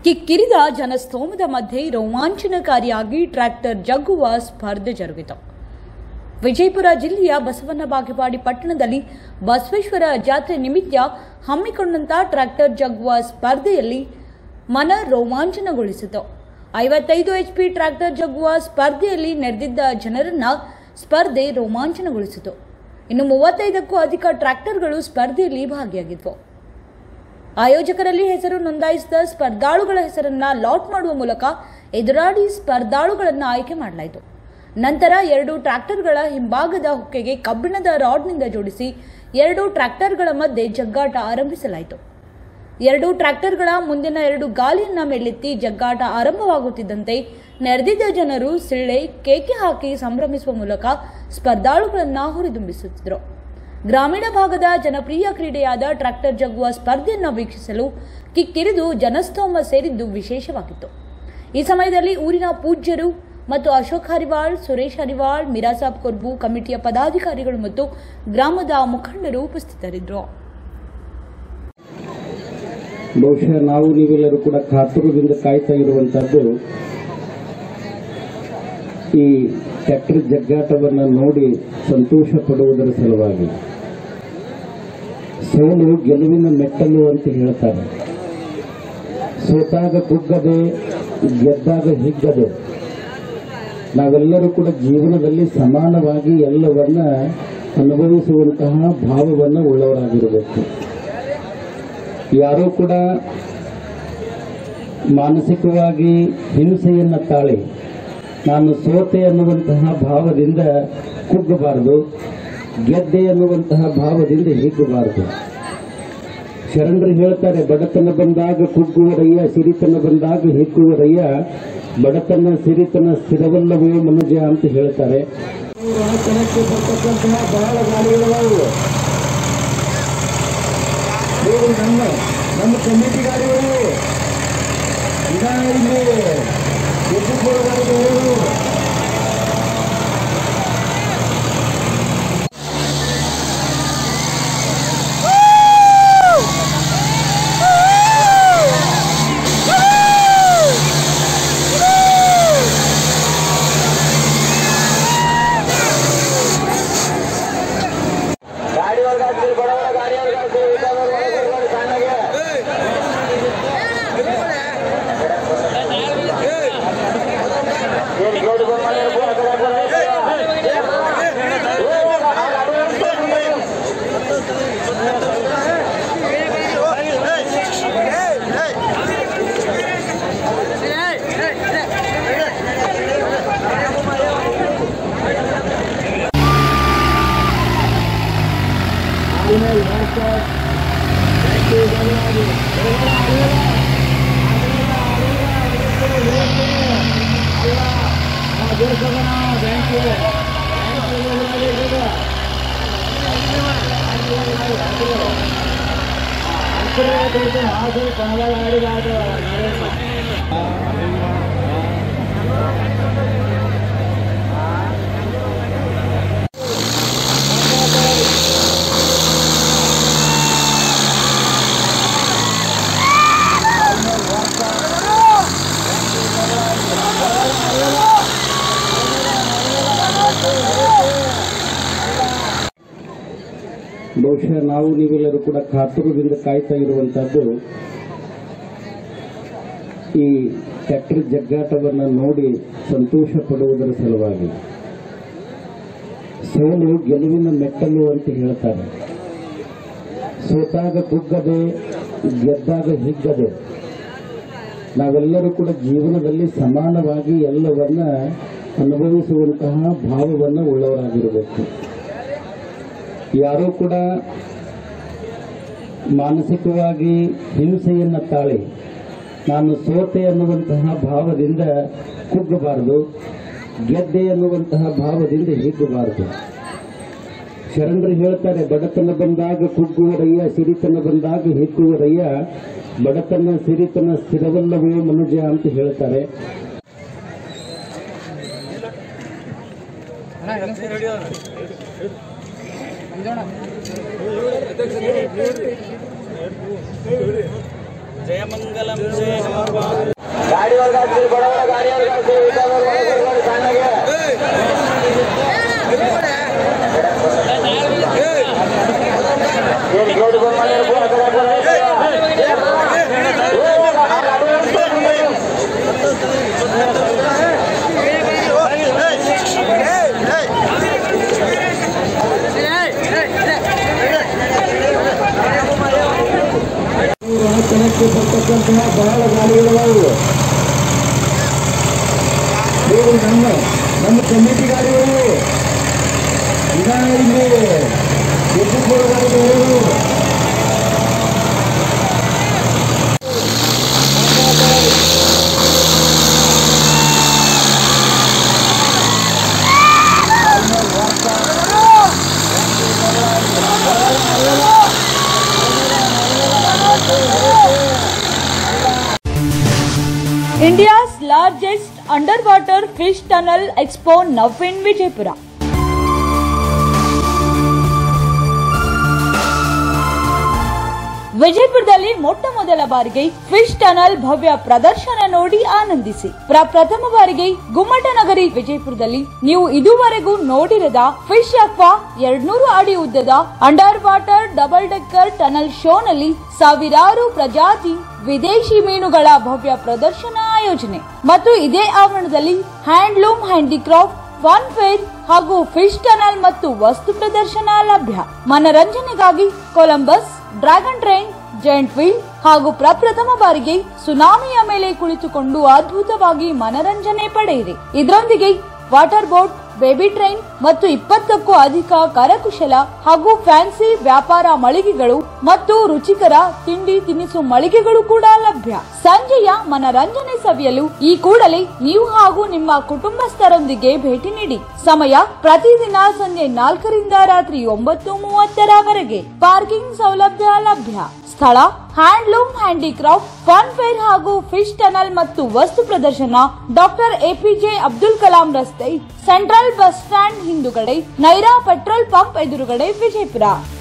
ಕಿಕ್ಕಿರಿದ ಜನಸ್ತೋಮದ ಮಧ್ಯೆ ರೋಮಾಂಚನಕಾರಿಯಾಗಿ ಟ್ರ್ಯಾಕ್ಟರ್ ಜಗ್ಗುವ ಸ್ಪರ್ಧೆ ಜರುಗಿತು. ವಿಜಯಪುರ ಜಿಲ್ಲೆಯ ಬಸವನ ಬಾಗೇವಾಡಿ ಪಟ್ಟಣದಲ್ಲಿ ಬಸವೇಶ್ವರ ಜಾತ್ರೆ ನಿಮಿತ್ತ ಹಮ್ಮಿಕೊಂಡಂತ ಟ್ರ್ಯಾಕ್ಟರ್ ಜಗ್ಗುವ ಸ್ಪರ್ಧೆಯಲ್ಲಿ ಮನ ರೋಮಾಂಚನಗೊಳಿಸಿತು. 55 HP ಟ್ರ್ಯಾಕ್ಟರ್ ಜಗ್ಗುವ ಸ್ಪರ್ಧೆಯಲ್ಲಿ ನೆರೆದಿದ್ದ ಜನರನ್ನ ಸ್ಪರ್ಧೆ ರೋಮಾಂಚನಗೊಳಿಸಿತು. ಇನ್ನು 35ಕ್ಕೂ ಅಧಿಕ ಟ್ರ್ಯಾಕ್ಟರ್ಗಳು ಸ್ಪರ್ಧೆಯಲ್ಲಿ ಭಾಗಿಯಾಗಿದ್ವು. ಆಯೋಜಕರಲ್ಲಿ ಹೆಸರು ನೋಂದಾಯಿಸಿದ ಸ್ಪರ್ಧಾಳುಗಳ ಹೆಸರನ್ನ ಲಾಟ್ ಮಾಡುವ ಮೂಲಕ ಎದುರಾಳಿ ಸ್ಪರ್ಧಾಳುಗಳನ್ನು ಆಯ್ಕೆ ಮಾಡಲಾಯಿತು. ನಂತರ 2 ಟ್ರ್ಯಾಕ್ಟರ್ಗಳ ಹಿಂಭಾಗದ ಹೊಕ್ಕೆಗೆ ಕಬ್ಬಿಣದ ರಾಡ್ನಿಂದ ಜೋಡಿಸಿ 2 ಟ್ರ್ಯಾಕ್ಟರ್ಗಳ ಮಧ್ಯೆ ಜಗ್ಗಾಟ ಆರಂಭಿಸಲಾಯಿತು. 2 ಟ್ರ್ಯಾಕ್ಟರ್ಗಳ ಮುಂದಿನ 2 ಗಾಲಿಯನ್ನ ಮೇಲೆತ್ತಿ ಜಗ್ಗಾಟ ಆರಂಭವಾಗುತ್ತಿದ್ದಂತೆ ನೆರೆದಿದ್ದ ಜನರು ಸಿಳ್ಳೆ ಕೇಕೆ ಹಾಕಿ ಸಂಭ್ರಮಿಸುವ ಮೂಲಕ ಸ್ಪರ್ಧಾಳುಗಳನ್ನು ಹುರಿದುಂಬಿಸುತ್ತಿದ್ದರು. ಗ್ರಾಮೀಣ ಭಾಗದ ಜನಪ್ರಿಯ ಕ್ರೀಡೆಯಾದ ಟ್ರ್ಯಾಕ್ಟರ್ ಜಗ್ಗುವ ಸ್ಪರ್ಧೆಯನ್ನು ವೀಕ್ಷಿಸಲು ಕಿಕ್ಕಿರಿದು ಜನಸ್ತೋಮ ಸೇರಿದ್ದು ವಿಶೇಷವಾಗಿತ್ತು. ಈ ಸಮಯದಲ್ಲಿ ಊರಿನ ಪೂಜ್ಯರು ಮತ್ತು ಅಶೋಕ್ ಹರಿವಾಳ್, ಸುರೇಶ್ ಹರಿವಾಳ್, ಮಿರಾಸಾಬ್ ಕೊರ್ಬು ಕಮಿಟಿಯ ಪದಾಧಿಕಾರಿಗಳು ಮತ್ತು ಗ್ರಾಮದ ಮುಖಂಡರು ಉಪಸ್ಥಿತರಿದ್ದರು. ಬಹುಶಃ ನಾವು ನೀವೆಲ್ಲರೂ ಕೂಡ ಕಾತುರದಿಂದ ಕಾಯ್ತಾ ಇರುವಂತಹದ್ದು ಈ ಟ್ರ್ಯಾಕ್ಟರ್ ಜಗ್ಗಾಟವನ್ನು ನೋಡಿ ಸಂತೋಷ ಪಡುವುದರ ಸಲುವಾಗಿ. ಸೋಲು ಗೆಲುವಿನ ಮೆಟ್ಟಲು ಅಂತ ಹೇಳ್ತಾರೆ. ಸೋತಾಗ ಕುಗ್ಗದೆ, ಗೆದ್ದಾಗ ಹಿಗ್ಗದೆ. ನಾವೆಲ್ಲರೂ ಕೂಡ ಜೀವನದಲ್ಲಿ ಸಮಾನವಾಗಿ ಎಲ್ಲವನ್ನ ಅನುಭವಿಸುವಂತಹ ಭಾವವನ್ನು ಉಳ್ಳವರಾಗಿರಬೇಕು. ಯಾರೂ ಕೂಡ ಮಾನಸಿಕವಾಗಿ ಹಿಂಸೆಯನ್ನು ತಾಳಿ ನಾನು ಸೋತೆ ಅನ್ನುವಂತಹ ಭಾವದಿಂದ ಕುಗ್ಗಬಾರದು, ಗೆದ್ದೆ ಅನ್ನುವಂತಹ ಭಾವದಿಂದ ಹಿಗ್ಗಬಾರದು. ಶರಣರು ಹೇಳ್ತಾರೆ, ಬಡತನ ಬಂದಾಗ ಕುಗ್ಗುವರಯ್ಯ, ಸಿರಿತನ ಬಂದಾಗ ಹಿಗ್ಗುವರಯ್ಯ, ಬಡತನ ಸಿರಿತನ ಸ್ಥಿರವಲ್ಲವೋ ಮನುಜ ಅಂತ ಹೇಳ್ತಾರೆ. ರಾಜಕೀಯಕ್ಕೆ ಬರ್ತಕ್ಕಂತಹ ಬಹಳ ಗಾಡಿಗಳು ನಮ್ಮ ಕಮಿಟಿ ಗಾಡಿಗಳು ಇಲ್ಲಿ ಎದ್ದುಕೊಳ್ಳೋ ಗಾಡಿಗಳು ಬಹುಶಃ ನಾವು ನೀವೆಲ್ಲರೂ ಕೂಡ ಕಾತುರದಿಂದ ಕಾಯ್ತಾ ಇರುವಂತಹದ್ದು ಈ ಟ್ರ್ಯಾಕ್ಟರ್ ಜಗ್ಗಾಟವನ್ನು ನೋಡಿ ಸಂತೋಷ ಪಡುವುದರ ಸಲುವಾಗಿ. ಸೋಲು ಗೆಲುವಿನ ಮೆಟ್ಟಲು ಅಂತ ಹೇಳ್ತಾರೆ. ಸೋತಾಗ ಕುಗ್ಗದೆ, ಗೆದ್ದಾಗ ಹಿಗ್ಗದೆ. ನಾವೆಲ್ಲರೂ ಕೂಡ ಜೀವನದಲ್ಲಿ ಸಮಾನವಾಗಿ ಎಲ್ಲವನ್ನ ಅನುಭವಿಸುವಂತಹ ಭಾವವನ್ನು ಉಳ್ಳವರಾಗಿರಬೇಕು. ಯಾರೂ ಕೂಡ ಮಾನಸಿಕವಾಗಿ ಹಿಂಸೆಯನ್ನು ತಾಳಿ ನಾನು ಸೋತೆ ಅನ್ನುವಂತಹ ಭಾವದಿಂದ ಕುಗ್ಗಬಾರದು, ಗೆದ್ದೆ ಅನ್ನುವಂತಹ ಭಾವದಿಂದ ಹಿಗ್ಗಬಾರದು. ಶರಣರು ಹೇಳ್ತಾರೆ, ಬಡತನ ಬಂದಾಗ ಕುಗ್ಗುವರಯ್ಯ, ಸಿರಿತನ ಬಂದಾಗ ಹಿಗ್ಗುವರಯ್ಯ, ಬಡತನ ಸಿರಿತನ ಸ್ಥಿರವಲ್ಲವೋ ಮನುಜ ಅಂತ ಹೇಳ್ತಾರೆ. जयमंगलम जय गाड़ी और गाड़ी बड़ा बड़ा गाड़ी और ಬರ್ತಕ್ಕಂತಹ ಬಹಳ ಗಾಡಿಗಳು ನಮ್ಮ ಕಮಿಟಿ ಗಾಡಿಗಳು ಗಾಡಿಗಳು India's largest underwater fish tunnel expo now in Vijaypura. ವಿಜಯಪುರದಲ್ಲಿ ಮೊಟ್ಟ ಮೊದಲ ಬಾರಿಗೆ ಫಿಶ್ ಟನಲ್ ಭವ್ಯ ಪ್ರದರ್ಶನ ನೋಡಿ ಆನಂದಿಸಿ. ಪ್ರಥಮ ಬಾರಿಗೆ ಗುಮ್ಮಟನಗರಿ ವಿಜಯಪುರದಲ್ಲಿ ನೀವು ಇದುವರೆಗೂ ನೋಡಿರದ ಫಿಶ್ ಅಕ್ವಾ 200 ಅಡಿ ಉದ್ದದ under water double decker tunnel ಶೋನಲ್ಲಿ ಸಾವಿರಾರು ಪ್ರಜಾತಿ ವಿದೇಶಿ ಮೀನುಗಳ ಭವ್ಯ ಪ್ರದರ್ಶನ ಆಯೋಜನೆ ಮತ್ತು ಇದೇ ಆವರಣದಲ್ಲಿ ಹ್ಯಾಂಡ್ಲೂಮ್ ಹ್ಯಾಂಡಿಕ್ರಾಫ್ಟ್ ಫನ್ ಫೇರ್ ಹಾಗೂ ಫಿಶ್ ಟನಲ್ ಮತ್ತು ವಸ್ತು ಪ್ರದರ್ಶನ ಲಭ್ಯ. ಮನರಂಜನೆಗಾಗಿ Columbus, dragon train, giant wheel ಹಾಗೂ ಪ್ರಪ್ರಥಮ ಬಾರಿಗೆ ಸುನಾಮಿಯ ಮೇಲೆ ಕುಳಿತುಕೊಂಡು ಅದ್ಭುತವಾಗಿ ಮನರಂಜನೆ ಪಡೆಯಿರಿ. ಇದರೊಂದಿಗೆ ವಾಟರ್ ಬೋಟ್, ಬೇಬಿ ಟ್ರೈನ್ ಮತ್ತು 20ಕ್ಕೂ ಅಧಿಕ ಕರಕುಶಲ ಹಾಗೂ ಫ್ಯಾನ್ಸಿ ವ್ಯಾಪಾರ ಮಳಿಗೆಗಳು ಮತ್ತು ರುಚಿಕರ ತಿಂಡಿ ತಿನಿಸು ಮಳಿಗೆಗಳು ಕೂಡ ಲಭ್ಯ. ಸಂಜೆಯ ಮನರಂಜನೆ ಸವಿಯಲು ಈ ಕೂಡಲೇ ನೀವು ಹಾಗೂ ನಿಮ್ಮ ಕುಟುಂಬಸ್ಥರೊಂದಿಗೆ ಭೇಟಿ ನೀಡಿ. ಸಮಯ ಪ್ರತಿದಿನ ಸಂಜೆ 4ರಿಂದ ರಾತ್ರಿ 9:30ರವರೆಗೆ. ಪಾರ್ಕಿಂಗ್ ಸೌಲಭ್ಯ ಲಭ್ಯ. ಸ್ಥಳ ಹ್ಯಾಂಡ್ಲೂಮ್ ಹ್ಯಾಂಡಿಕ್ರಾಫ್ಟ್ ಫನ್ ಫೇರ್ ಹಾಗೂ ಫಿಶ್ ಟನಲ್ ಮತ್ತು ವಸ್ತು ಪ್ರದರ್ಶನ ಡಾಕ್ಟರ್ ಎಪಿಜೆ ಅಬ್ದುಲ್ ಕಲಾಂ ರಸ್ತೆ, ಸೆಂಟ್ರಲ್ ಬಸ್ ಸ್ಟ್ಯಾಂಡ್ ಹಿಂದುಗಡೆ, ನೈರಾ ಪೆಟ್ರೋಲ್ ಪಂಪ್ ಎದುರುಗಡೆ, ವಿಜಯಪುರ.